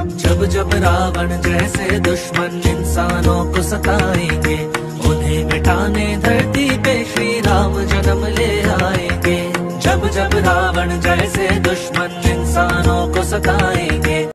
जब जब रावण जैसे दुश्मन इंसानों को सताएंगे, उन्हें मिटाने धरती पे श्री राम जन्म ले आएंगे। जब जब रावण जैसे दुश्मन इंसानों को सताएंगे।